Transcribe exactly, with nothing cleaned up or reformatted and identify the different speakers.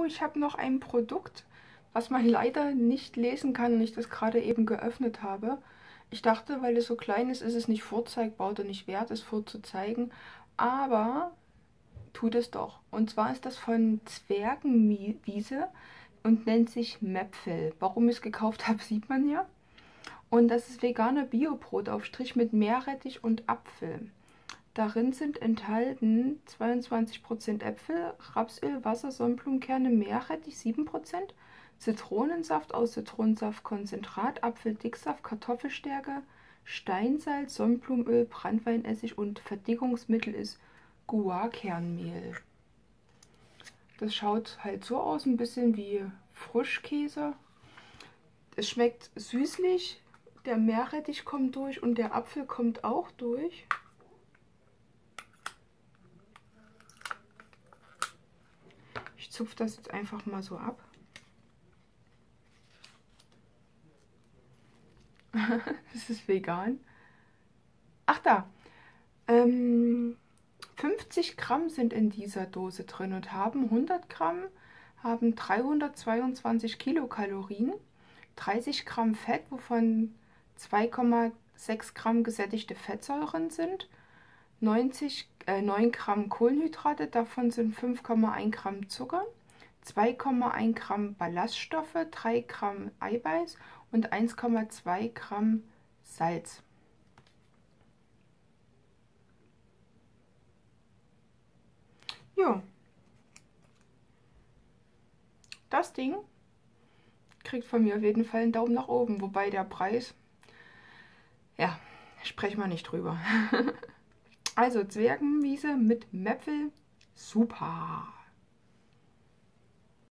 Speaker 1: ich habe noch ein Produkt, was man leider nicht lesen kann und ich das gerade eben geöffnet habe. Ich dachte, weil es so klein ist, ist es nicht vorzeigbar oder nicht wert, es vorzuzeigen. Aber tut es doch. Und zwar ist das von Zwergenwiese und nennt sich Mäpfel. Warum ich es gekauft habe, sieht man ja. Und das ist veganer Biobrotaufstrich mit Meerrettich und Apfel. Darin sind enthalten zweiundzwanzig Prozent Äpfel, Rapsöl, Wasser, Sonnenblumenkerne, Meerrettich sieben Prozent, Zitronensaft aus Zitronensaftkonzentrat, Apfeldicksaft, Kartoffelstärke, Steinsalz, Sonnenblumenöl, Branntweinessig und Verdickungsmittel ist Guarkernmehl. Das schaut halt so aus, ein bisschen wie Frischkäse. Es schmeckt süßlich, der Meerrettich kommt durch und der Apfel kommt auch durch. Ich zupfe das jetzt einfach mal so ab. Das ist vegan. Ach da, ähm, fünfzig Gramm sind in dieser Dose drin und haben hundert Gramm, haben dreihundertzweiundzwanzig Kilokalorien, dreißig Gramm Fett, wovon zwei Komma sechs Gramm gesättigte Fettsäuren sind, neunzig, äh, neun Gramm Kohlenhydrate, davon sind fünf Komma eins Gramm Zucker, zwei Komma eins Gramm Ballaststoffe, drei Gramm Eiweiß und eins Komma zwei Gramm Salz. Ja, das Ding kriegt von mir auf jeden Fall einen Daumen nach oben, wobei der Preis, ja, sprechen wir nicht drüber. Also Zwergenwiese mit Mäpfel, super.